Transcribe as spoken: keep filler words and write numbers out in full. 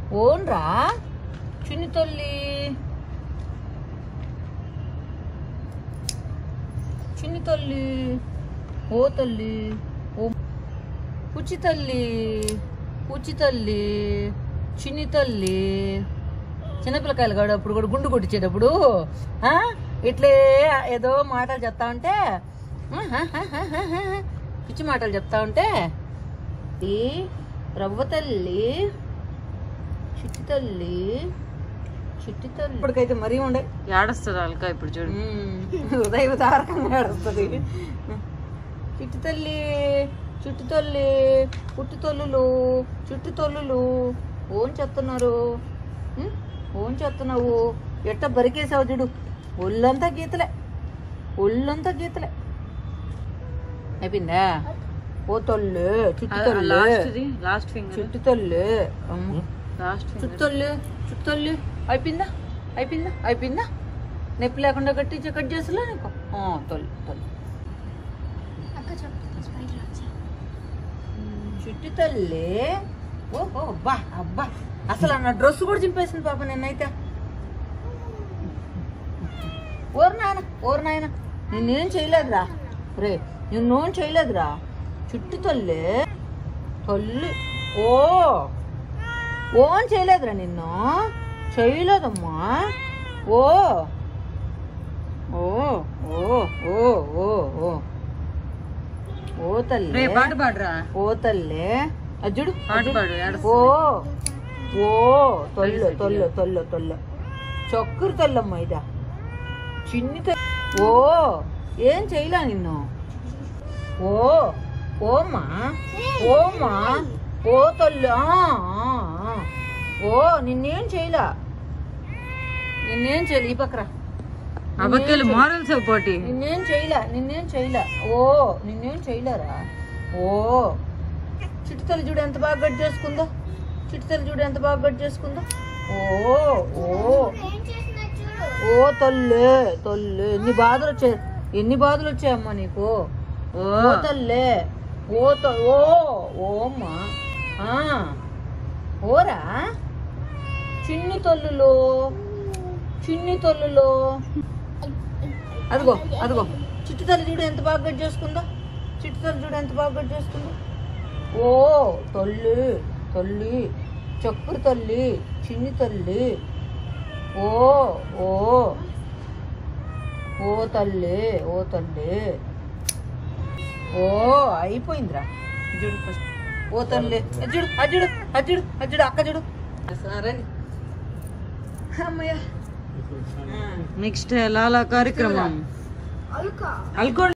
ఓన్రా చిన్ని తల్లి చిన్ని తల్లి ఓ తల్లి ఓ పుచ్చి తల్లి పుచ్చి తల్లి చిన్ని తల్లి చిన్నపిల్లకాయలు కాడు అప్పుడు కూడా గుండు కొట్టించేటప్పుడు ఇట్లే ఏదో మాటలు చెప్తా ఉంటే పిచ్చి మాటలు చెప్తా ఉంటే ఈ రవ్వ తల్లి చిట్టి తల్లి చిట్టి తల్లి ఇప్పటికైతే మరీ ఉండే ఏడస్తుంది అల్కా ఇప్పుడు చూడు హృదయ తారకంగా ఏడుస్తుంది. చిట్టి తల్లి చుట్టు తల్లి పుట్టి తల్లులు చుట్టు తల్లులు ఓన్ చెప్తున్నారు ఓన్ చెప్తున్నావు ఎట్ట బరికేసావు చూడు ఒళ్ళంతా గీతలే ఒళ్ళంతా గీతలే అయిపోయిందా ఓ తల్లి చుట్టు తల్లి చుట్టు తల్లి చుట్టు తల్లి చుట్టు తల్లి అయిపోయిందా అయిపోయిందా అయిపోయిందా నొప్పి లేకుండా కట్టి కట్ చేసలే నీకు తల్లి తల్లి చుట్టు తల్లి ఓహో అబ్బా అబ్బా అసలు నా డ్రెస్ కూడా చింపేసింది పాప నిన్నైతే. ఓరు నాయన ఓరు నాయన నిన్నేం చేయలేదురా రే నిన్నేం చేయలేదురా చుట్టు తల్లి తల్లి ఓ ఓన్ చేయలేదురా నిన్ను చేయలేదమ్మా ఓ ఓ ఓ ఓ ఓ ఓ ఓ తల్లి పాట పాడరా ఓ తల్లి అజ్జుడు ఓ ఓ తొల్లు తొల్లు తొల్లు తొల్లు చొక్కురు తల్లమ్మ ఇదా చిన్ని ఓ ఏం చేయలే నిన్ను ఓ ఓమా ఓమా ఓ తల్లి ఓ నిన్నేం చేయలా నిన్నేం చేయలే ఈ పక్కరా అబక్కలు మోరల్స్ పోటీ నిన్నేం చేయలే నిన్నేం చేయలే ఓ నిన్నేం చేయలేరా ఓ చిట్టి తల్లి చూడు ఎంత బాగా గట్ చేసుకుందో చిట్టి తల్లి చూడు ఎంత బాగా గట్ చేసుకుందో ఓ ఓ ఓ తల్లి తల్లి ఎన్ని బాధలు వచ్చాయి ఎన్ని బాధలు వచ్చాయమ్మా నీకు ఓ తల్లి ఓ ఓ ఓమ్మా ఓరా చిన్ని తల్లులో చిన్ని తల్లులో అదిగో అదిగో చిట్టి తల్లి చూడు ఎంత బాగా గట్ చేసుకుందో చిట్టి తల్లి చూడు ఎంత బాగా గట్ చేసుకుందో ఓ తల్లి తల్లి చక్కురు తల్లి చిన్ని తల్లి ఓ ఓ ఓ తల్లి ఓ తల్లి ఓ అయిపోయిందిరా చూడు ఫస్ట్ ఓ తల్లి అజ్జుడు అజ్జుడు అజ్జుడు అజ్జుడు అక్క చూడు సరే అమ్మయ్య నెక్స్ట్ లాలా కార్యక్రమం అల్కో